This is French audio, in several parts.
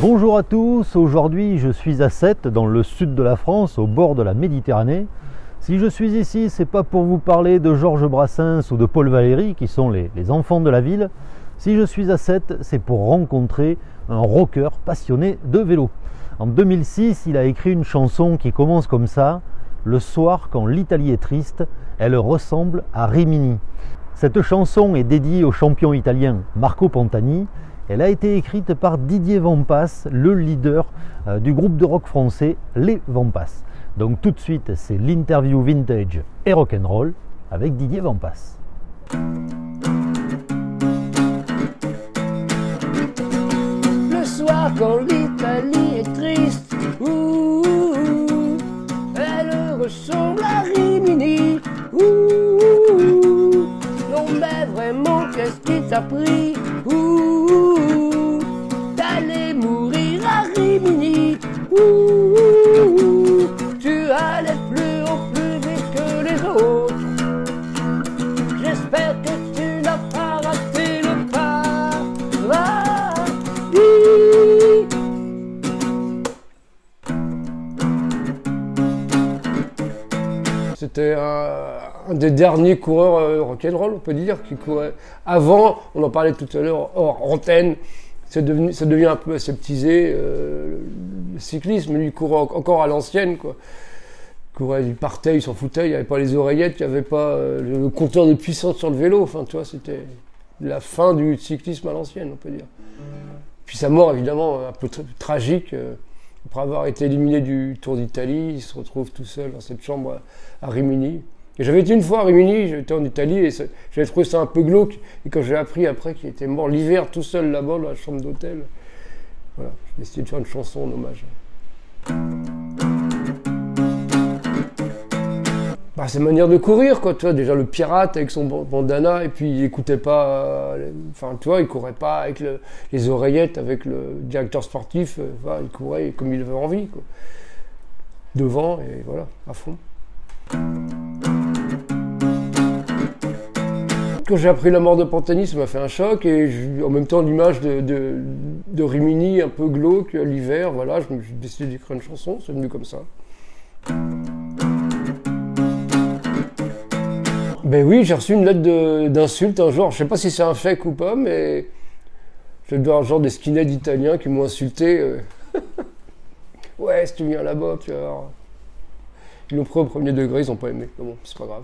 Bonjour à tous, aujourd'hui je suis à Sète, dans le sud de la France, au bord de la Méditerranée. Si je suis ici, c'est pas pour vous parler de Georges Brassens ou de Paul Valéry, qui sont les enfants de la ville. Si je suis à Sète, c'est pour rencontrer un rocker passionné de vélo. En 2006, il a écrit une chanson qui commence comme ça: le soir, quand l'Italie est triste, elle ressemble à Rimini. Cette chanson est dédiée au champion italien Marco Pantani. Elle a été écrite par Didier Vampas, le leader du groupe de rock français Les Vampas. Donc tout de suite, c'est l'interview vintage et rock'n'roll avec Didier Vampas. Le soir quand l'Italie est triste, elle ressemble à Rimini. Non mais vraiment, qu'est-ce qui t'a pris? T'allais mourir à Rimini. Tu allais plus haut, plus vite que les autres. J'espère que tu n'as pas raté le paradis. C'était un des derniers coureurs rock'n'roll, on peut dire, qui courait. Avant, on en parlait tout à l'heure, hors antenne, ça devient un peu aseptisé. Le cyclisme, lui, il courait encore à l'ancienne, quoi. Il partait, il s'en foutait, il n'y avait pas les oreillettes, il n'y avait pas le compteur de puissance sur le vélo. Enfin, tu vois, c'était la fin du cyclisme à l'ancienne, on peut dire. Puis sa mort, évidemment, un peu tragique. Après avoir été éliminé du Tour d'Italie, il se retrouve tout seul dans cette chambre à Rimini. Et j'avais été une fois à Rimini, j'étais en Italie et j'avais trouvé ça un peu glauque. Et quand j'ai appris après qu'il était mort l'hiver tout seul là-bas dans la chambre d'hôtel, voilà, j'ai décidé de faire une chanson en hommage. Bah, c'est une manière de courir, quoi, tu vois, déjà le pirate avec son bandana, et puis il écoutait pas, enfin, tu vois, il courait pas avec les oreillettes, avec le directeur sportif, voilà, il courait comme il avait envie, quoi. Devant, et voilà, à fond. Quand j'ai appris la mort de Pantani, ça m'a fait un choc, et en même temps l'image de Rimini un peu glauque, l'hiver, voilà, j'ai décidé d'écrire une chanson, c'est venu comme ça. Ben oui, j'ai reçu une lettre d'insulte un jour. Je sais pas si c'est un fake ou pas, mais je dois avoir genre des skinheads italiens qui m'ont insulté. Ouais, si tu viens là-bas, tu vas voir. Ils l'ont pris au premier degré, ils n'ont pas aimé. Mais bon, c'est pas grave.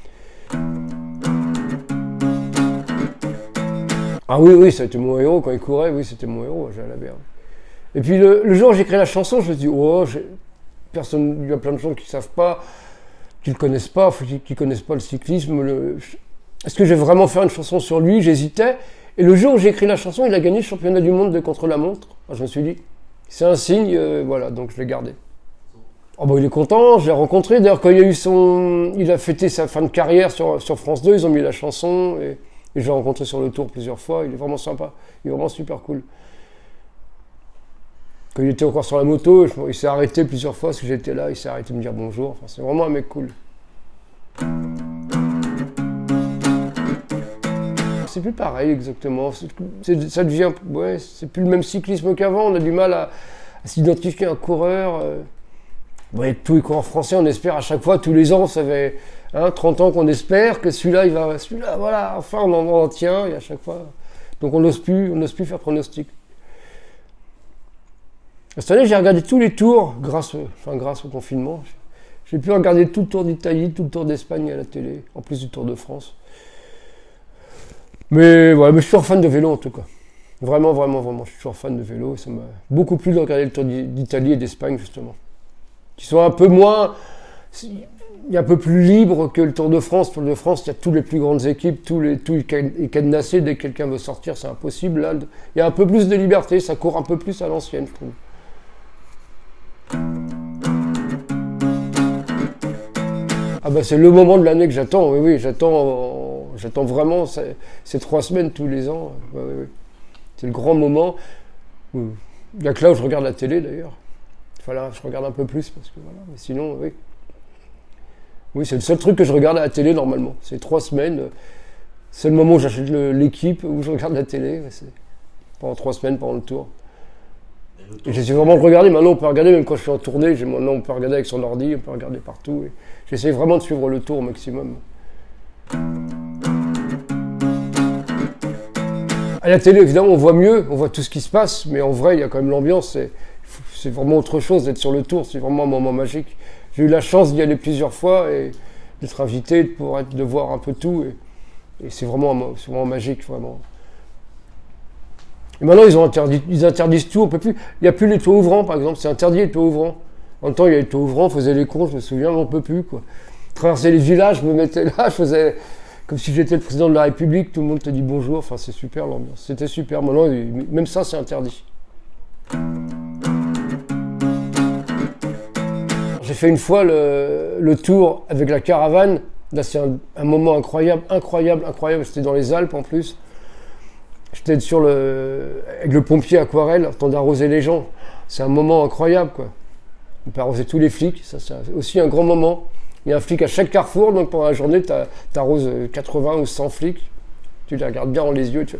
Ah oui, ça a été mon héros quand il courait. Oui, c'était mon héros, j'ai la merde. Et puis le jour où j'ai créé la chanson, je me suis dit, oh, personne, il y a plein de gens qui ne savent pas, qui ne connaissent pas le cyclisme. Est-ce que je vais vraiment faire une chanson sur lui? J'hésitais. Et le jour où j'ai écrit la chanson, il a gagné le championnat du monde de contre-la-montre. Alors, je me suis dit, c'est un signe, voilà, donc je l'ai gardé. Oh, bah, il est content, je l'ai rencontré. D'ailleurs, quand il a fêté sa fin de carrière sur France 2, ils ont mis la chanson. Et je l'ai rencontré sur le tour plusieurs fois. Il est vraiment sympa. Il est vraiment super cool. Quand il était encore sur la moto, il s'est arrêté plusieurs fois parce que j'étais là, il s'est arrêté de me dire bonjour. Enfin, c'est vraiment un mec cool. C'est plus pareil exactement. Ça devient, ouais, c'est plus le même cyclisme qu'avant. On a du mal à s'identifier à un coureur. Ouais, tous les coureurs français, on espère à chaque fois, tous les ans, ça fait 30 ans qu'on espère que celui-là, voilà, enfin on en tient, et à chaque fois. Donc on n'ose plus faire pronostic. Cette année, j'ai regardé tous les tours grâce au confinement. J'ai pu regarder tout le Tour d'Italie, tout le Tour d'Espagne à la télé, en plus du Tour de France. Mais ouais, mais je suis toujours fan de vélo en tout cas. Vraiment, je suis toujours fan de vélo. Et ça m'a beaucoup plu de regarder le Tour d'Italie et d'Espagne justement. Qui sont un peu moins, il est un peu plus libre que le Tour de France. Le Tour de France, il y a toutes les plus grandes équipes, tout est cadenassé. Dès que quelqu'un veut sortir, c'est impossible. Là, il y a un peu plus de liberté, ça court un peu plus à l'ancienne, je trouve. Ah bah c'est le moment de l'année que j'attends, oui, j'attends vraiment ces 3 semaines tous les ans, oui. C'est le grand moment. Il y a que là où je regarde la télé d'ailleurs. Enfin là, je regarde un peu plus parce que voilà, mais sinon, oui. Oui, c'est le seul truc que je regarde à la télé normalement. C'est 3 semaines. C'est le moment où j'achète l'équipe, où je regarde la télé. Pendant 3 semaines, pendant le tour. Et j'essaie vraiment de regarder. Maintenant, on peut regarder, même quand je suis en tournée, maintenant, on peut regarder avec son ordi, on peut regarder partout. J'essaie vraiment de suivre le tour au maximum. À la télé, évidemment, on voit mieux, on voit tout ce qui se passe, mais en vrai, il y a quand même l'ambiance. C'est vraiment autre chose d'être sur le tour, c'est vraiment un moment magique. J'ai eu la chance d'y aller plusieurs fois et d'être invité, de voir un peu tout. Et c'est vraiment magique, vraiment. Et maintenant, ils interdisent tout, on peut plus. Il n'y a plus les toits ouvrants, par exemple, c'est interdit les toits ouvrants. En même temps, il y a les toits ouvrants, on faisait les courses, je me souviens, on ne peut plus, quoi. Traverser les villages, je me mettais là, je faisais comme si j'étais le président de la République, tout le monde te dit bonjour, enfin c'est super l'ambiance, c'était super. Maintenant, même ça, c'est interdit. J'ai fait une fois le tour avec la caravane. Là, c'est un moment incroyable. C'était dans les Alpes en plus. J'étais avec le pompier aquarelle, en train d'arroser les gens. C'est un moment incroyable, quoi. On peut arroser tous les flics, ça c'est aussi un grand moment. Il y a un flic à chaque carrefour, donc pendant la journée, tu arroses 80 ou 100 flics. Tu les regardes bien dans les yeux.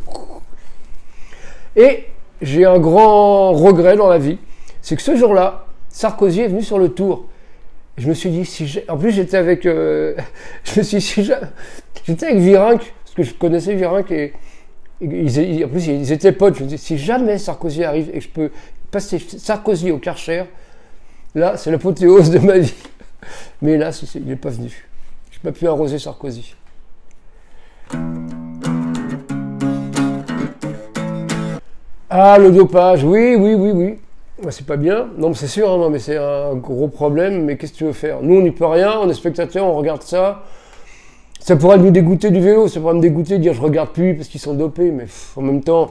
Et j'ai un grand regret dans la vie, c'est que ce jour-là, Sarkozy est venu sur le tour. Et je me suis dit, en plus j'étais avec, j'étais avec Virenque, parce que je connaissais Virenque et en plus ils étaient potes. Je me dis, si jamais Sarkozy arrive et que je peux passer Sarkozy au Karcher, là c'est l'apothéose de ma vie. Mais là, il n'est pas venu. Je n'ai pas pu arroser Sarkozy. Ah, le dopage, oui. Bah, c'est pas bien. Non, mais c'est sûr, hein, non, mais c'est un gros problème. Mais qu'est-ce que tu veux faire? Nous, on n'y peut rien. On est spectateurs, on regarde ça. Ça pourrait nous dégoûter du vélo. Ça pourrait me dégoûter de dire je regarde plus parce qu'ils sont dopés. Mais en même temps,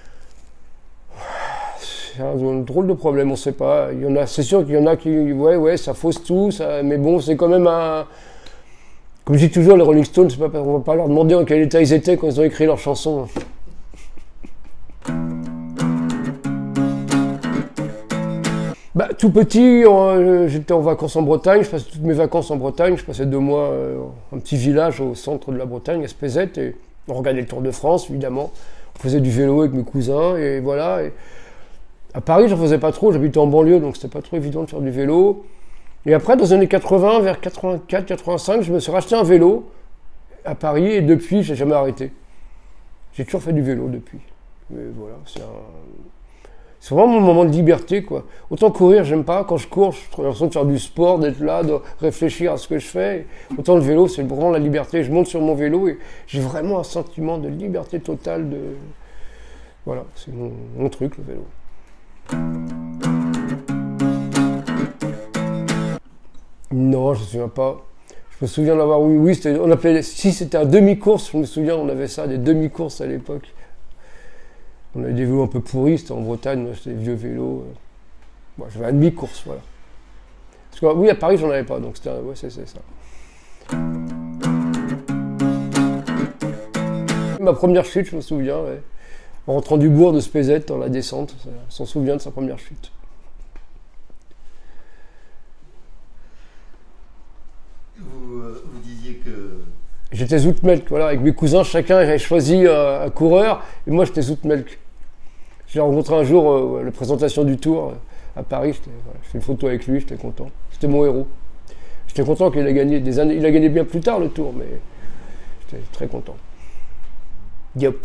c'est un drôle de problème, on sait pas. C'est sûr qu'il y en a qui, ouais, ça fausse tout, mais bon, c'est quand même un. Comme je dis toujours, les Rolling Stones, on va pas leur demander en quel état ils étaient quand ils ont écrit leurs chansons. Bah, tout petit, j'étais en vacances en Bretagne, je passais toutes mes vacances en Bretagne, je passais 2 mois un petit village au centre de la Bretagne, à Spézet, et on regardait le Tour de France, évidemment. On faisait du vélo avec mes cousins, et voilà. À Paris, j'en faisais pas trop, j'habitais en banlieue, donc c'était pas trop évident de faire du vélo. Et après, dans les années 80, vers 84, 85, je me suis racheté un vélo à Paris, et depuis, j'ai jamais arrêté. J'ai toujours fait du vélo depuis. Mais voilà, c'est vraiment mon moment de liberté, quoi. Autant courir, j'aime pas. Quand je cours, j'ai l'impression de faire du sport, d'être là, de réfléchir à ce que je fais. Autant le vélo, c'est vraiment la liberté. Je monte sur mon vélo et j'ai vraiment un sentiment de liberté totale. Voilà, c'est mon truc, le vélo. Non, je me souviens pas. Je me souviens d'avoir, oui, c'était un demi-course, je me souviens, on avait ça, des demi-courses à l'époque. On avait des vélos un peu pourris, c'était en Bretagne, c'était des vieux vélos. Bon, j'avais un demi-course, voilà. Parce que oui, à Paris, j'en avais pas, donc c'était c'est ça. Ma première chute, je me souviens, ouais. En rentrant du bourg de Spézet dans la descente, on s'en souvient de sa première chute. Vous disiez que... J'étais Zoutmelk, voilà, avec mes cousins, chacun avait choisi un coureur, et moi j'étais Zoutmelk. J'ai rencontré un jour la présentation du Tour à Paris, j'ai fait une photo avec lui, j'étais content. C'était mon héros. J'étais content qu'il ait gagné des années. Il a gagné bien plus tard le Tour, mais j'étais très content. Diop.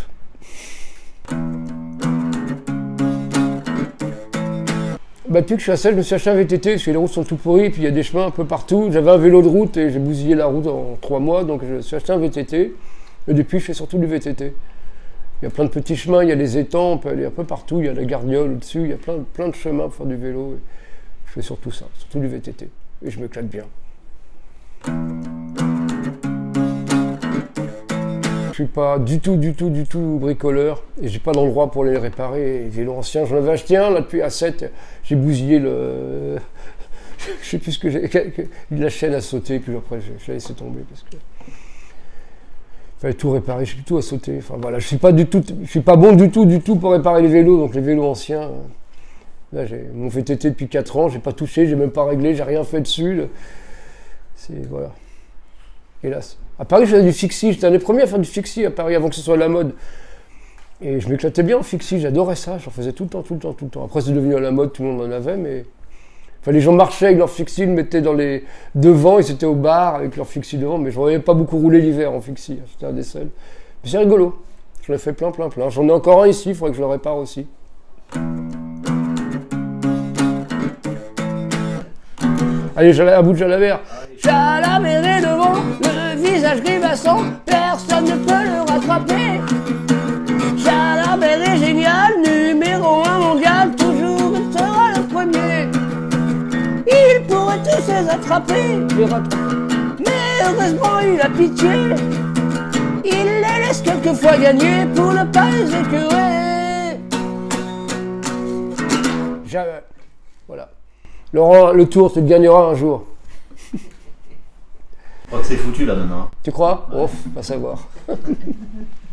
Bah, depuis que je suis à Celle, je me suis acheté un VTT parce que les routes sont tout pourries, puis il y a des chemins un peu partout. J'avais un vélo de route et j'ai bousillé la route en 3 mois, donc je me suis acheté un VTT. Et depuis, je fais surtout du VTT. Il y a plein de petits chemins, il y a les étangs, on peut aller un peu partout, il y a la Gardiole au-dessus, il y a plein de chemins pour faire du vélo. Et je fais surtout ça, surtout du VTT. Et je m'éclate bien. Je suis pas du tout bricoleur et j'ai pas d'endroit pour les réparer. Les vélos anciens, j'en avais acheté un là depuis A7, j'ai bousillé le... je sais plus ce que j'ai... La chaîne a sauté, puis après j'ai laissé tomber parce que... Il fallait tout réparer, je sais plus tout à sauter. Enfin voilà, je suis pas bon du tout pour réparer les vélos, donc les vélos anciens. Là j'ai mon VTT depuis 4 ans, j'ai pas touché, j'ai même pas réglé, j'ai rien fait dessus. C'est... voilà. Hélas. À Paris, je faisais du fixie. J'étais un des premiers à faire du fixie à Paris avant que ce soit la mode. Et je m'éclatais bien en fixie, j'adorais ça, j'en faisais tout le temps, tout le temps, tout le temps. Après c'est devenu à la mode, tout le monde en avait, mais... Enfin, les gens marchaient avec leur fixie, ils le mettaient devant, ils étaient au bar avec leur fixie devant, mais je ne voyais pas beaucoup rouler l'hiver en fixie, c'était un des seuls. Mais c'est rigolo, j'en ai fait plein, plein, plein. J'en ai encore un ici, il faudrait que je le répare aussi. Allez, à bout de Jalabert. Jalabert est devant, le visage grimaçant, personne ne peut le rattraper. Jalabert est génial, numéro 1 mondial, toujours il sera le premier. Il pourrait tous les attraper, mais heureusement il a pitié. Il les laisse quelquefois gagner pour ne pas les écœurer. Voilà. Laurent, le tour, tu le gagneras un jour. Je crois que c'est foutu là maintenant. Tu crois? Ouf, pas savoir.